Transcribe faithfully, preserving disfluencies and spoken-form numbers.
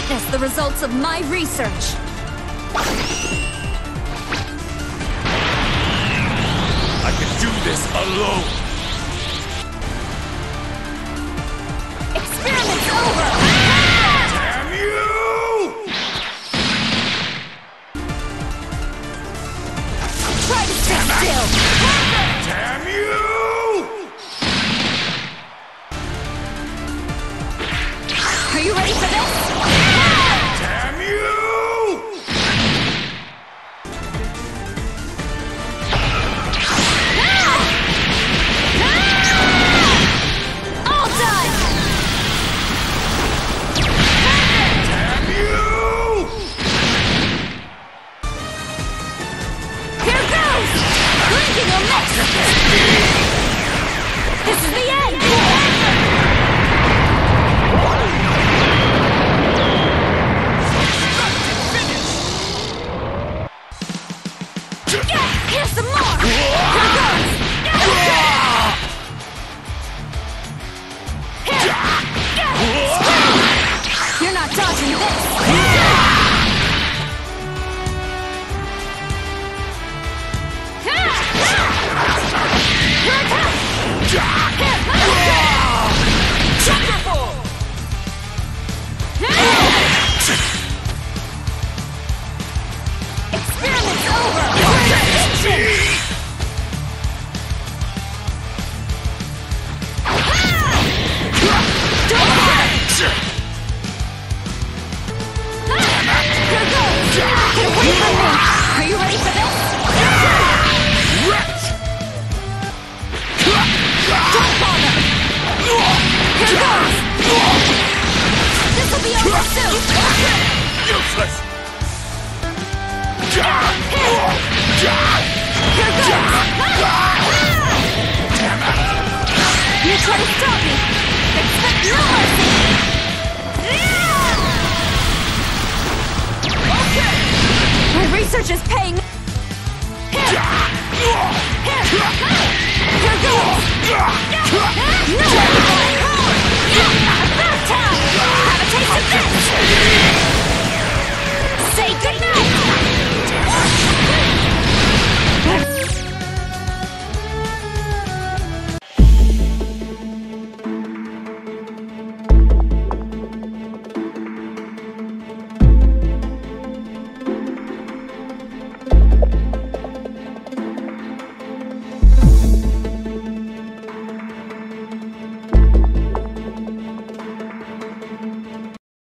Witness the results of my research. I can do this alone. Experiment's over! Damn you! Try to stay still! Damn you! Are you ready for this? Damn you! All done! Damn you! Here goes! Blinking will mix! This is the end! Here's some more! Here goes! Here! You're not dodging this! Experiment's over! Here goes! Get away from me! Are you ready for this? Don't bother! Here goes! This'll be over soon! Useless! Here! Here goes! You try to stop me! Expect no mercy! Okay! My research is paying. Here! Here! Here goes! No!